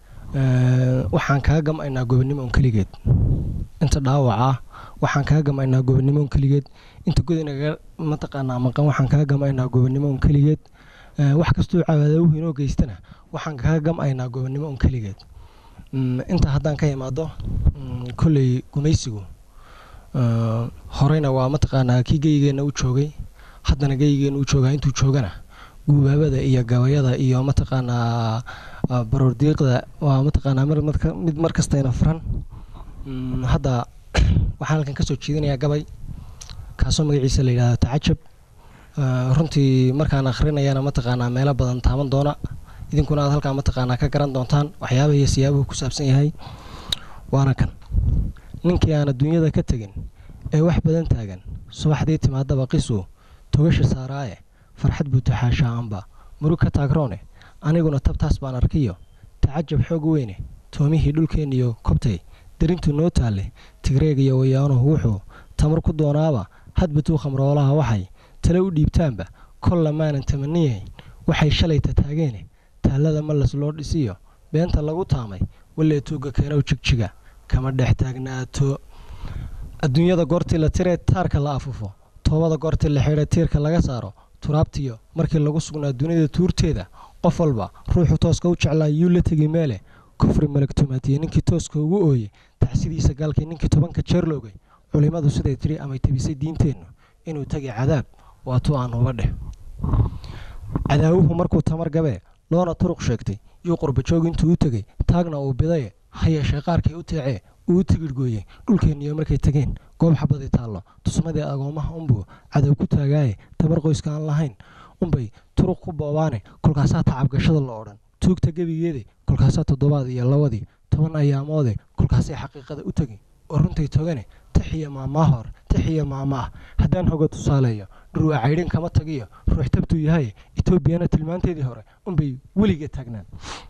Speaker 5: waxaan kaga gamaynaa gobonimo on kaligeed inta dhaawaca waxaan kaga gamaynaa gobonimo on kaligeed inta godinaga mataqaanaa maqan waxaan kaga gamaynaa gobonimo on kaligeed wax kastoo caawada u inoo geystana waxaan kaga gamaynaa gobonimo on kaligeed inta haddaan ka imaado kulay gumaysigu horeyna waa mataqaanaa kii geygeena u joogay haddana geygeena u joogaa intuu joogana guubaabada iyo gabayada iyo mataqaanaa baroordiiqda waa mataqaanaa mid mar kastayna furan hadda waxaan halkan ka soo jeedinayaa gabay kaasoo magaciisa la yidhaahdo tacajab runtii markaan akhrinayana mataqaanaa meelo badan taaban doona idinkuna aad halkaa mataqaanaa ka garan doontaan waxyaabaha iyo siyaabuhu ku saabsan yahay waana kan ninkii aan adduunyada ka tegin ee wax badan taagan subaxdii timaadaba qisu togasha saaraaye farxad buu taxaashaa amba murug ka taagroone aniguna tabtaas baan arkiyo tacajab xoog weyne toomihii dhulkeeniyo kobtay darintu noo taalle tigreegiyo wayaanuhu wuxuu tamar ku doonaaba hadbatuu khamroolaha waxay tale u dhiibtaanba kol lamaanan tamaniyayn waxay shalayta taageene taallada malas loo dhisiyo beenta lagu taamay walee tuuga keenow jigjiga kama dhex taagnaato adduunyada goortii la tiree taarka la afufo toobada goortii la xidhay tiirka laga saaro turaabtiyo markii lagu sugnaa dunida tuurteeda qof walba ruuxu tooska u jeclaa yuu la tegi meele kufri malagtumaatiye ninkii tooska ugu ooyey tacsidiisa gaalkii ninkii tobanka jeer loogay culimadu siday tiri amay tabisay diinteennu inuu tagay cadaab waatuu aan uba dheh cadaawuhu markuu tamar gabee loona turuq sheegtay yuu qurbajoog intuu u tegey taagna uu bidaye ha yeeshee qaarkii u teecee uu u tigidhgooyey dhulkeenniyo markay tegeen goob xabadii taallo tusmadii agoomaha unbuu cadow ku taagaaye tabar qoyska aan lahayn unbay turuq ku boobaane kolkaasaa tacabgashada la odhan tuugta gebigeedii kolkaasaa toddobaad iyo labadii toban ayaamoode kolkaasay xaqiiqada u tegin oo runtay togane taxiya maamaa hor taxiya maama ah haddaan hoga tusaaleeyo dhurwa caydhin kama tagiyo ruux tabtuu yahay etoobiyana tilmaanteedii hore unbay weliga taagnaan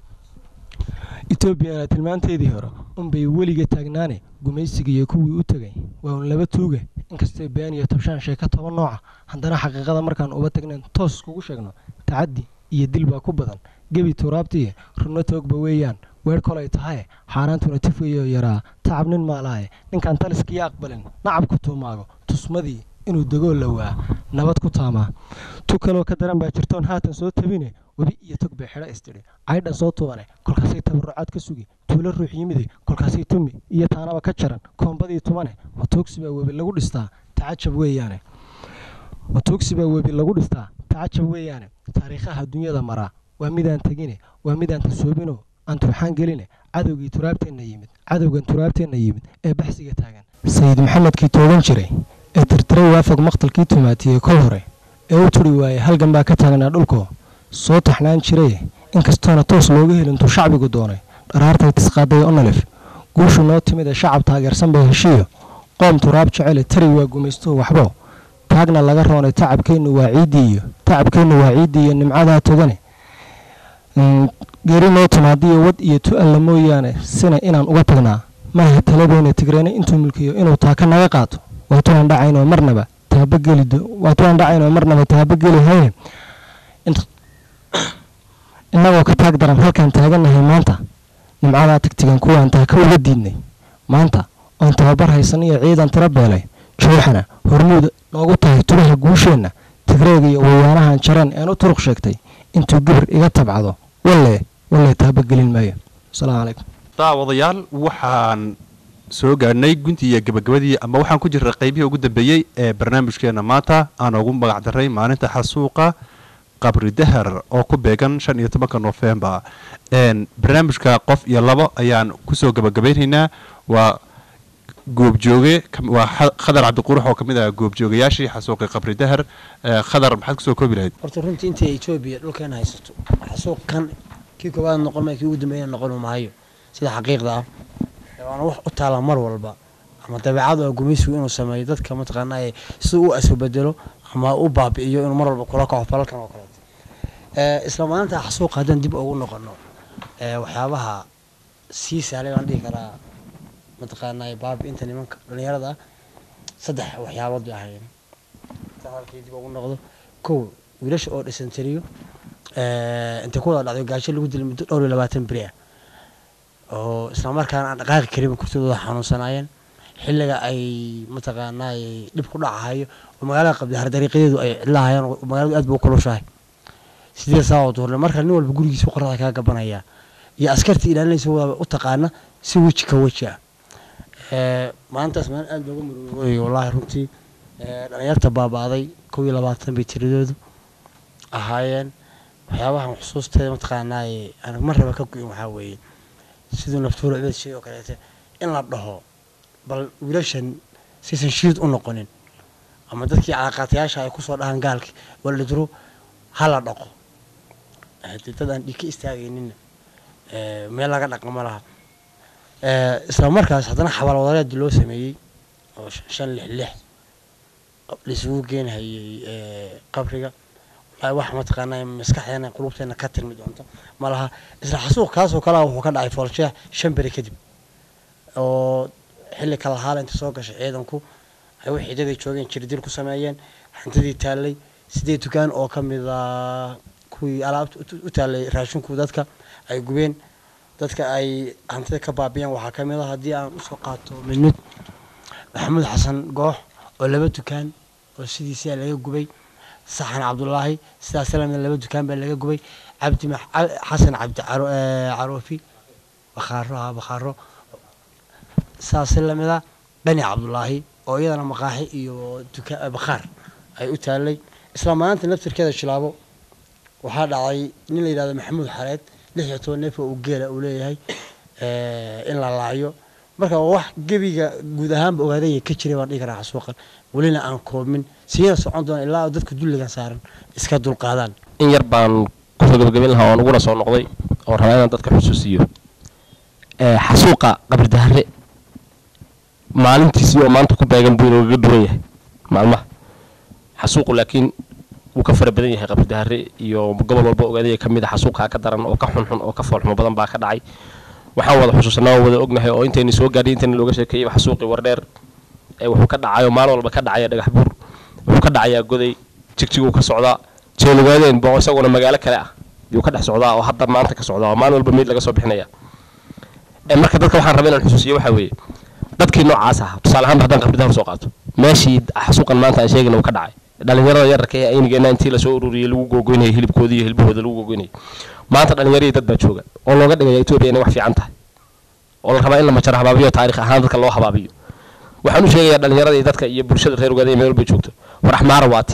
Speaker 5: etoobiyana tilmaanteedii hore unbay weliga taagnaane gumaysigiiyo kuwii u tegay waa un laba tuuga inkastay been iyo tabshaan sheeka toban nooca haddana xaqiiqada markaan uba tagnayn toos iskugu sheegno tacaddi iyo dil baa ku badan gebi turaabtiiyo runno toogba weeyaan weer kolay tahaye xaaraantuna tifweyo yaraa tacab nin maalaaye ninkaan taliskiiyo aqbalin nacab ku tuumaago tusmadii inuu degoo lawaa nabad ku taamaa tu kaloo ka daran baa jirtoon haatan soo tabine webi iyo tog bay xidho istidhi caydhan soo tuubane kolkaasay tabarrucaad ka sugi tuulo ruux yimide kolkaasay tumi iyo taanaba ka jaran koombadii tumane matuugsi baa webi lagu dhistaa tacajab weeyaane matuugsi baa webi lagu dhistaa tacajab weeyaane taariikhaha dunyada maraa waa midaan tegine waa midaan tasoobino aan turxaan geline cadowgii turaabteenna yimid cadowgan turaabteenna yimid ee baxsiga taagan sayid maxamedkii toogan jiray ee tirtiray waafaq maqtalkii tumaatiyey kol hore ee u turi waayey halgan baa ka taagnaa dhulkoo soo taxnaan jiraye inkastoona toos looga helin intuu shacbigu doonay dharaartay tisqaaday onalef guushu noo timid ee shacab taageersan bay heshiiyo qoom turaab jecele tari waa gumaysto waxbo taagna laga roonay tacabkeennu waa ciiddii iyo tacabkeennu waa ciiddii iyo nimcadaa togane geeri noo timaadiyo wad iyo tu-alla mooyaane sina inaan uga tagnaa maaha talabeena tigreene intuu mulkiyo inuu taaka naga qaato waatuaan dhacaynoo marnaba taabageli waatuaan dhacaynoo marnaba taabageli hayne innagoo ka taag daran halkaan taagannahay maanta nimcadaa tagtigan kuwaan taaka uga diidnay maanta oon tababar haysan iyo ciidan tira beelay jooxana hormuud noogu tahay turaha guusheenna tigreega iyo wayaanahan jaran een u turuq sheegtay intuu gibir iga tabcado walle walle taabagelin maayo asalaamu calaykum
Speaker 2: daawadayaal waxaan soo gaadhnay guntii iyo gabagabadii ama waxaan ku jirray qaybihii ugu dambeeyey ee barnaamijkeenna maanta aan ugu magac daray maalinta xasuuqa qabri dahar oo ku beegan shan iyo tobanka noofembar barnaamijka qof iyo labo ayaan kusoo gabagabaynaynaa waa goobjooge waa khadar cabdiqurux oo kamid ah goobjoogayaashii xasuuqi qabri dahar khadar maxaad kusoo koobi lahayd
Speaker 6: horta runtii intay Ethiopia dhulkeena haysato xasuuqkan kii koowaad noqon ma kii ugu dambeeyay noqon maayo sida xaqiiqda ah waana wax u taala mar walba ama dabeecad oo gumaysigu inuu sameeyo dadka mataqaanaa si uu asu bedelo ama u baabi'iyo inuu mar walba kula kaco falkan oo kale ee isla maanta xasuuq hadan dib ugu noqono ee waxyaabaha si saalay aan dhigi karaa mataqaanaa baab inta nimanka dhalinyarada saddex waxyaabood ay ahaayeen halkii dib ugu noqdo kow wiilasha oo dhisantiriyo ee inta ku wada dhacday gaasho lagu dilay muddo dhowr iyo labaatan beri ah oo isla markaana aan dhaqaaqi karin kurtooda xanuunsanaayeen xilliga ay mataqaanaa dib ku dhacayo oo magaalada qabdi har dariiqadeedu ay cidlaayeen oo magaaladu aad buu kulushahay sidii saaw doorle marka nin walba gurigiisa u qorada ka gabanaya iyo askartii ilaalinaysa u taqaana si wajhi ka wajhi ah ee maanta asmaan aad loogu murugay wallahi runtii ee dhalinyarta baabaaday kow iyo labaatan bay tiradoodu ahaayeen waxyaabaha xusuusteeda mataqaanaa aan mar raba ka go'in waxa weeye sidoo naftuura inay shay oo kale in la dhaho bal wiilashan sisan shiid u noqonin ama dadkii calaaqaatayaasha ay ku soo dhahan gaalki wala diro hala dhaqo hadii dad aan dhiki istaagaynin ee meel laga dhaqmo laha ee isla markaas hadana xabal wadareed loo sameeyay oo shan lix lix lisugu geenayay ee qabriga ay wax ma taqaanay maskaxdeena qulubteena ka tirmi doonto malaha isla xasuuq kaas oo kala wuxuu ka dhacay foolsheeh shan bari kadib oo xilli kala haal inta soo gashay ciidanku ay wixii dadii joogeen jirdil ku sameeyeen hantidii taalay sidee dukaan oo kamid ah kuwii alaabta u taalay raashinku dadka ay gubeen dadka ay hantida ka baabiyeen waxa kamid ah hadii aan u soo qaato minid maxamed xasan goox oo laba dukaan oo sidiisa laga gubay saxan cabdullaahi sidaas salaam laba dukaan baa laga gubay cabdi xasan cabdi caruufi bakhaaro bakhaaro saas lamida bani cabdullaahi oo iyadana maqaaxi iyo dukaan bakhaar ay u taalay isla maanta naftirkeeda shilaabo waxa dhacay nin la yiraahdo maxamuud xareed lix iyo toban neef oo geela uu leeyahay ee in la laayo marka wax gabiga guud ahaan ogaaday ka jiray waan dhigi karaa xasuuqan walina aan koobmin siina socon doon ilaa dadku dulliga saaran iska dul qaadaan
Speaker 9: in yar baan ku soo gabagabin lahaa oo ugu soo noqday oo rabaa inaan dadka xusuusiyo ee xasuuqa qabri dahre maalintiisii oo maanta ku beegan buu uga duwan yahay maalmaha xasuuqu laakiin wuu ka fara badan yahay qabri dahre iyo gobol walba ogaaday ka mid ah xasuuqa ka daran oo ka xunxun oo ka foolxumo badan baa ka dhacay waxaan wada xusuusnaa wada ognahay oo intayni soo gaadhay intayni looga sheekeeyay xasuuqi wardheer ee wuxuu ka dhacayo maalin walba ka dhacaya dhagax buur wuxuu ka dhacayaa goday jigjigu ka socdaa jeelugaadeen boo isaguna magaalo kale ah yuu ka dhex socdaa oo hadda maanta ka socdaa maalin walba meed laga soo bixinaya ee marka dadka waxaan rabaa inaan xusuusiyo waxa weeye dadkii noocaas ah tusaale ahaan haddaan qabri dahar soo qaato meeshii xasuuqan maanta aan sheegayna uu ka dhacay dhalinyarada yararka ee aynigeena intii la soo ururiyay lagu googoynayay hilibkoodii iyo hilbahooda lagu googoynayay maanta dhalinyaradii dad baa jooga oo looga dhigaya Ethiopia inay wax fiican tahay oo la rabaa in la majara habaabiyo taariikh ahaan dadka loo habaabiyo waxaan u sheegayaa dhalinyaradii dadka iyo bulshada reer Uganda meel walba joogto war axmaar waati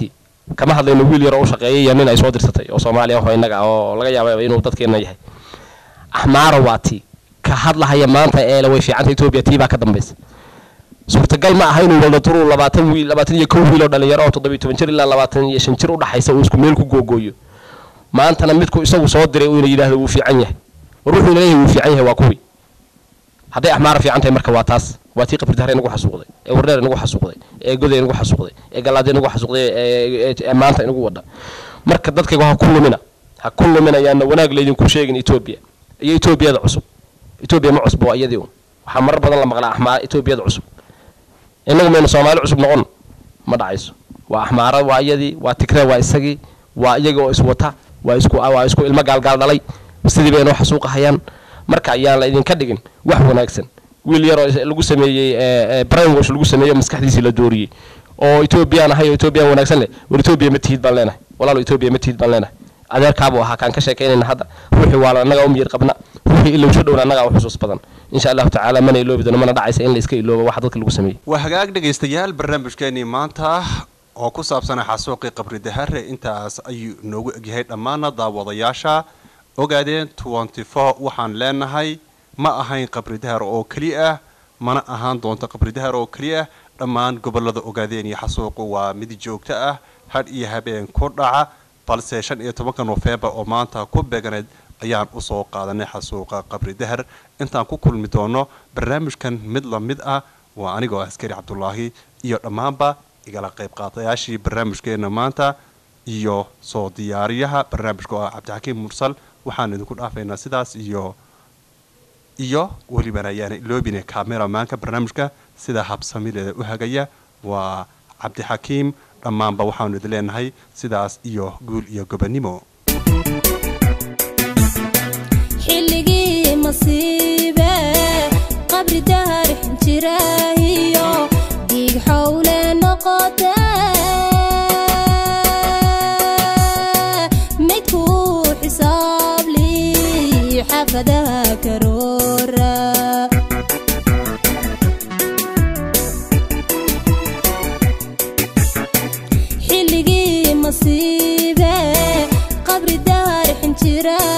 Speaker 9: kama hadlayno wiil yar oo u shaqeeyay iyo nin ay soo dirsatay oo Soomaaliya oo inaga oo laga yaabo inuu dadkeena yahay axmaara waati ka hadlahaya maanta ee la way fiicanta Ethiopia tiiba ka dambaysa suurtagal ma aha inuu wada turu labaatan wiil labaatan iyo kow wiil oo dhalinyaro oo toddoba iyo toban jir ilaa labaatan iyo shan jir u dhaxaysa oo isku meel ku googooyo maantana midku isagu soo diray uu yiraahdo uu fiican yahay war wuxuu leeyahay uu fiican yahay waa kuwi haday axmaara fiicantahay marka waa taas waa tii qabri daareen ugu xasuuqday ee warneer ugu xasuuqday ee godeen ugu xasuuqday ee galaadeen ugu xasuuqday ee maanta inagu wada marka dadkaygu ha ku lumina ha ku lumina yaana wanaag leedin ku sheegin Ethiopia iyo Ethiopiyada cusub Ethiopia ma cusbo ayadii waxa mar badan la maqlaa axmaar Ethiopiyada cusub inagu meena Soomaali cusub noqon ma dhacayso waa axmaara waa ayadii waa Tigray waa isagii waa iyaga oo iswata waa isku waa isku ilma gaalgaal dhalay sidii bay inoo xasuuqahayaan marka ayaan la idin ka dhigin wax wanaagsan wiil yar oo lagu sameeyay ee brainwash lagu sameeyo maskaxdiisa la dooriyay oo Ethiopia ahay Ethiopia wanaagsan leh war Ethiopia ma tihid baan leenahay walaalo Ethiopia ma tihid baan leenahay adeerkaabo aha kan ka sheekeynayna hadda ruuxi waa anaga u miyir qabna ruuxi ilaa soo dhawna anaga wax xusuus badan insha Allah ta'ala mana iloobi doono mana dhacaysa in la iska iloobo wax dadka lagu sameeyay
Speaker 2: waa hagaag dhageystayaal barnaamijkeeni maanta oo ku saabsan xasuuqii qabri dahare intaas ayuu noogu egyahay dhammaan daawadayaasha ogaadeen twenty-four waxaan leenahay ma ahayn qabri dahar oo kaliya mana ahaan doonto qabri dahar oo kaliya dhammaan gobolada ogaadeen iyo xasuuqu waa mid joogto ah had iyo habeen ku dhaca balse shan iyo tobanka November oo maanta ku beeganayd ayaan u soo qaadanay xasuuqa qabri dahar intaan ku kulmi doono barnaamijkan mid la mid ah waa anigoo askari Cabdullaahi iyo dhamaanba igala qayb qaatayaashii barnaamijkeena maanta iyo soo diyaariyaha barnaamijka Cabdixakiim Mursal waxaan idinku dhaafaynaa sidaas iyo iyo waliba ayaan loobine cameramanka barnaamijka sida habsamileeda u hagaya waa Cabdixakiim dhamaanba waxaan idin leenahay sidaas iyo guul iyo gobonimo
Speaker 10: xilligii masiibe qabri dahar xinjiraahiyo diig xawle noqotay midku xisaab li xafadaha karoora xilligii masiibe qabri dahar xinjiraahiyo